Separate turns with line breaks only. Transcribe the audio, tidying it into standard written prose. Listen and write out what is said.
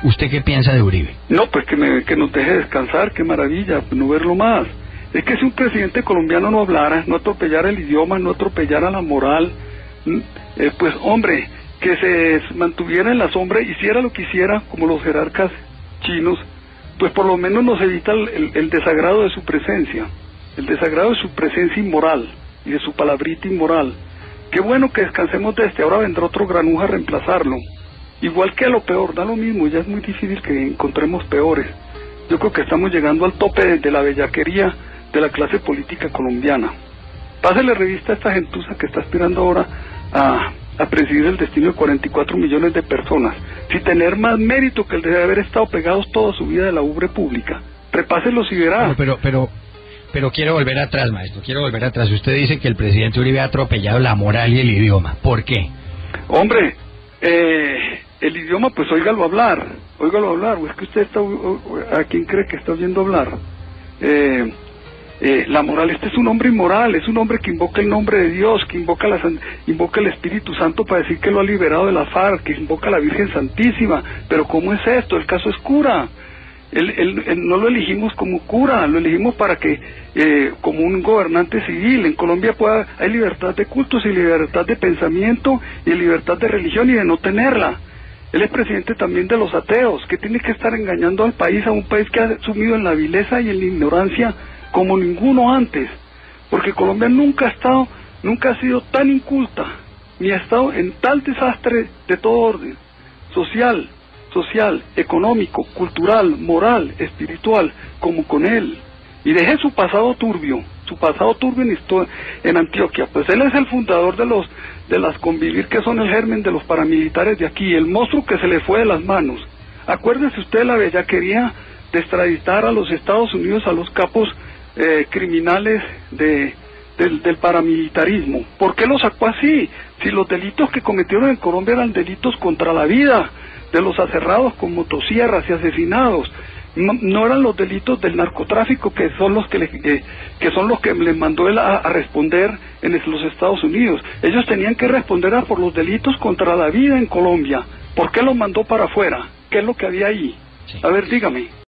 ¿Usted qué piensa de Uribe?
No, pues que nos deje descansar, qué maravilla, no verlo más. Es que si un presidente colombiano no hablara, no atropellara el idioma, no atropellara la moral, pues hombre, que se mantuviera en la sombra, hiciera lo que hiciera, como los jerarcas chinos, pues por lo menos nos evita el desagrado de su presencia, el desagrado de su presencia inmoral y de su palabrita inmoral. Qué bueno que descansemos de este, ahora vendrá otro granuja a reemplazarlo. Igual que a lo peor, da lo mismo, ya es muy difícil que encontremos peores. Yo creo que estamos llegando al tope de la bellaquería de la clase política colombiana. Pásele revista a esta gentuza que está aspirando ahora a presidir el destino de 44 millones de personas, sin tener más mérito que el de haber estado pegados toda su vida de la ubre pública. Repáselo si verá.
Pero quiero volver atrás, maestro, quiero volver atrás. Usted dice que el presidente Uribe ha atropellado la moral y el idioma. ¿Por qué?
Hombre, el idioma, pues óigalo hablar, o es que usted está, ¿a quién cree que está oyendo hablar? La moral, este es un hombre inmoral, es un hombre que invoca el nombre de Dios, que invoca el Espíritu Santo para decir que lo ha liberado de la FARC, que invoca a la Virgen Santísima, pero ¿cómo es esto? El caso es cura. Él no lo elegimos como cura, lo elegimos para que, como un gobernante civil, en Colombia hay libertad de cultos y libertad de pensamiento y libertad de religión y de no tenerla. Él es presidente también de los ateos, que tiene que estar engañando al país, a un país que ha sumido en la vileza y en la ignorancia como ninguno antes, porque Colombia nunca ha sido tan inculta, ni ha estado en tal desastre de todo orden, social, económico, cultural, moral, espiritual, como con él. Y deje su pasado turbio en Antioquia, pues él es el fundador de las Convivir, que son el germen de los paramilitares de aquí, el monstruo que se le fue de las manos. Acuérdese usted de la bellaquería de extraditar a los Estados Unidos a los capos criminales del paramilitarismo. ¿Por qué lo sacó así? Si los delitos que cometieron en Colombia eran delitos contra la vida de los aserrados con motosierras y asesinados, no eran los delitos del narcotráfico que son los que les mandó él a responder en los Estados Unidos. Ellos tenían que responder por los delitos contra la vida en Colombia. ¿Por qué los mandó para afuera? ¿Qué es lo que había ahí?
Sí.
A ver, dígame.